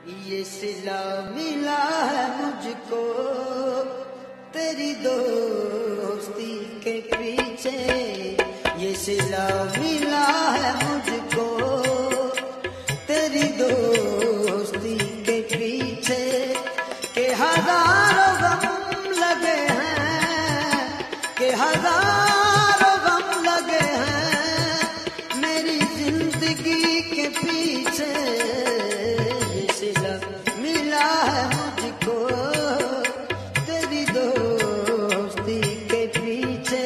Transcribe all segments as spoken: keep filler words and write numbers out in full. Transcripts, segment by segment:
ये सिला मिला है मुझको तेरी दोस्ती के पीछे, ये सिला मिला है मुझको तेरी दोस्ती के पीछे, के हजारों गम लगे हैं, के हजारों गम लगे हैं मेरी जिंदगी के पीछे, ये सिला मिला है मुझको तेरी दोस्ती के पीछे।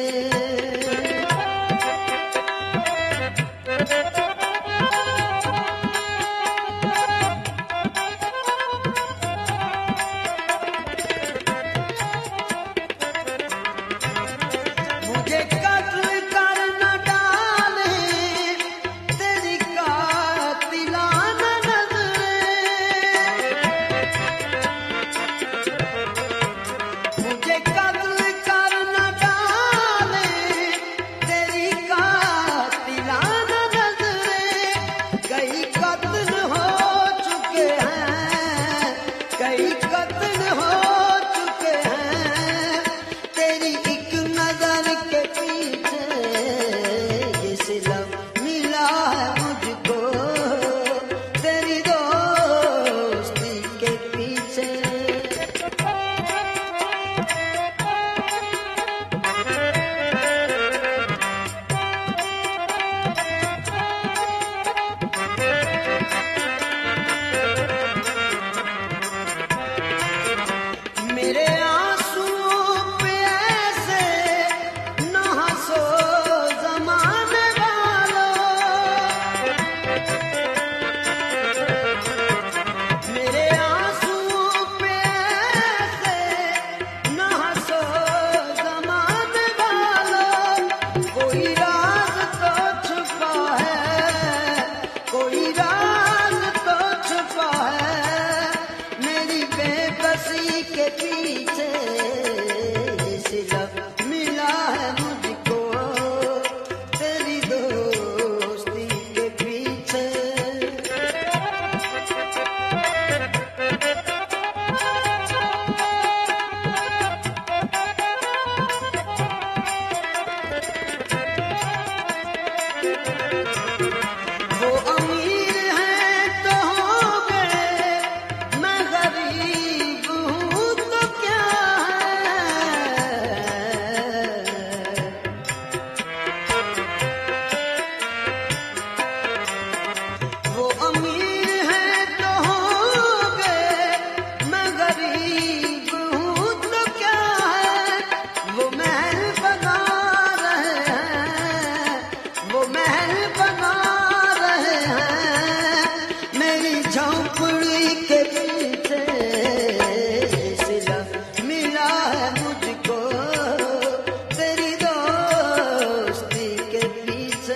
मेरे आंसुओं पे ऐसे न हंसो ज़माने वालों, मेरे आंसुओं पे ऐसे न हंसो ज़माने वालों, कोई राज तो छुपा है, कोई राज तो छुपा है मेरी बेबसी के पीछे, सिला मिला है मुझको तेरी दोस्ती के पीछे। वो अमीर है तो हो गए, मैं गरीब हूँ तो क्या है, वो अमीर है तो हो गए, मैं गरीब हूँ तो क्या है, वो महल बना रहे हैं, वो महल बना रहे हैं मेरी झोंपड़ी के पीछे, सिला मिला है मुझको तेरी दोस्ती के पीछे।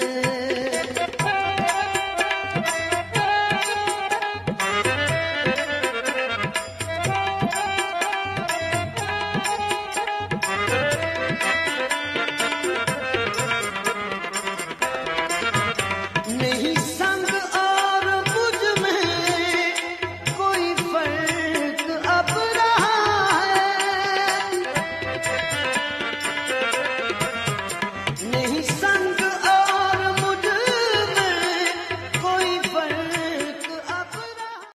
नहीं